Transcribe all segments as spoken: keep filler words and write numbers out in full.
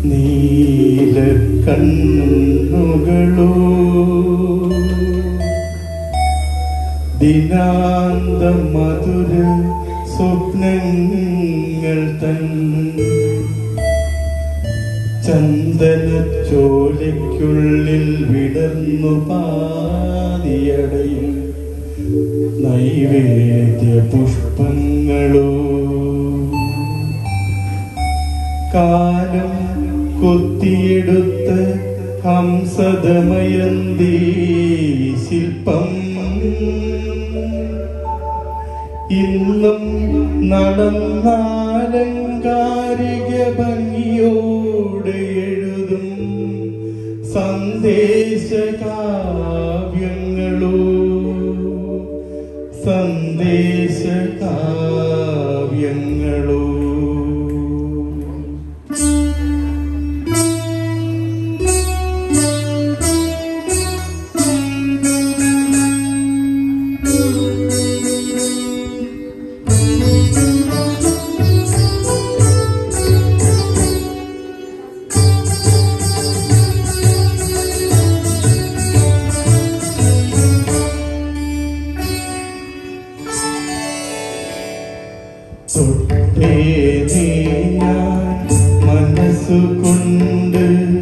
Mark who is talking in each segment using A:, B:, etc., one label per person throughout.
A: നീല കണ്ണുകളോ ദിനാന്ത മധുര സ്വപ്നങ്ങൾ തൻ ചന്ദന ചോലയ്ക്കുള്ളിൽ വിടർന്നു പാതിയടയും നൈവേദ്യ പുഷ്പങ്ങളോ കാലം കൊത്തിയെടുത്ത ഹംസദമയന്തി ശില്പം ഇന്നും നടന്നാലങ്കാരിക ഭംഗിയോടെ എഴുതും സന്ദേശകാവ്യങ്ങളോ സന്ദേശകാവ്യങ്ങളോ മനസ്സുകൊണ്ട്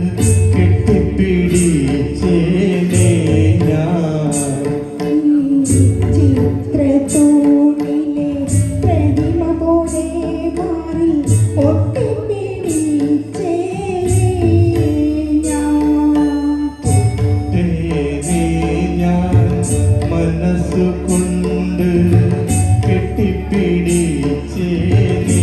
A: കെട്ടിപ്പിടിച്ചേനെ ഞാൻ
B: ചിത്രത്തോണിലെ പ്രതിമ പോലെ മാറി ഒട്ടിപ്പിടിച്ചേനെ
A: ഞാൻ മനസ്സുകൊണ്ട് കെട്ടിപ്പിടിച്ചേനെ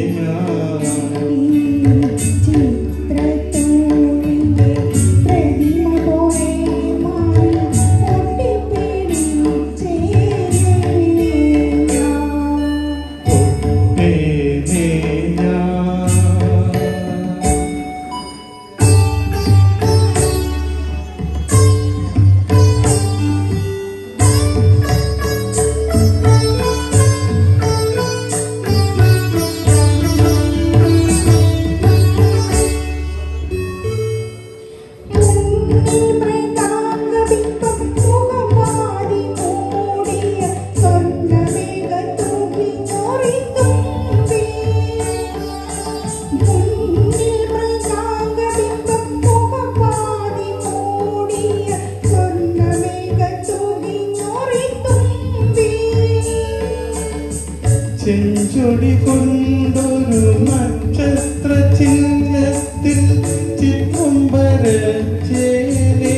A: ചെഞ്ചൊടി കൊണ്ടൊരു നക്ഷത്ര ചിഹ്നത്തിൽ ചിത്രം വരച്ചേനെ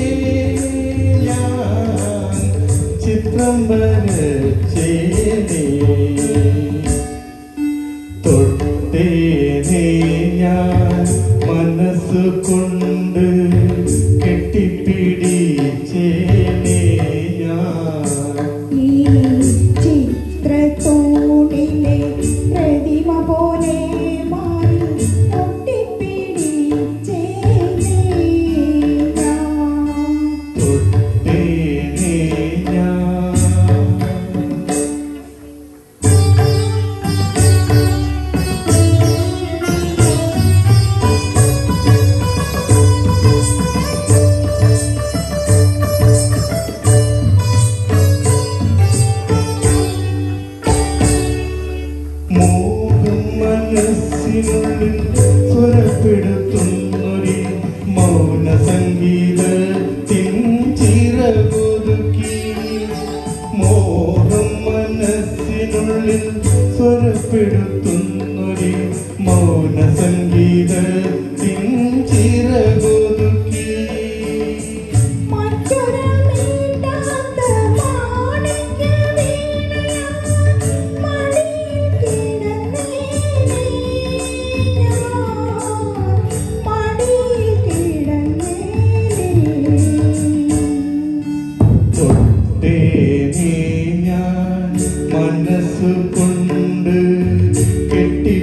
A: ഞാൻ ചിത്രം വരച്ചേനെ തൊട്ടേനെ ഞാൻ മനസ്സുകൊണ്ട് കെട്ടിപ്പിടിച്ചേനെ ഞാൻ
B: ചിത്രത്തോണിലെ പ്രതിമ പോലെ മാറി ഒട്ടിപ്പിടിച്ചേനെ
A: തൊട്ടേനെ ഞാൻ മനസ്സിനുള്ളിൽ സ്വരപ്പെടുത്തുന്നൊരു മൗന സംഗീതത്തിൻ ചിറകൊതുക്കി മോഹം മനസ്സിനുള്ളിൽ സ്വരപ്പെടുത്തുന്നൊരു മൗന സംഗീതത്തിൻ ചിറകൊതുക്കി മനസ്സുകൊണ്ട് കെട്ടി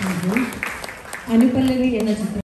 C: അനുപല്ലവി എന്ന ചിത്രം